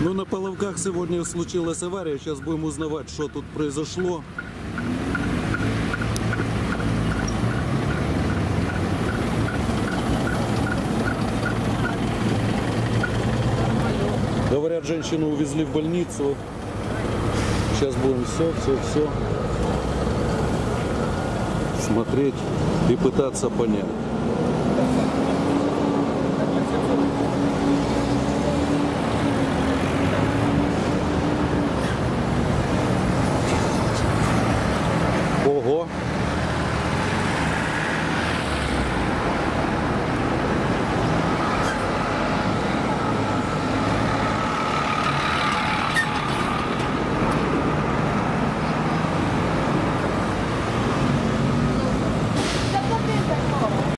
Ну, на Половках сегодня случилась авария. Сейчас будем узнавать, что тут произошло. Говорят, женщину увезли в больницу. Сейчас будем все смотреть и пытаться понять.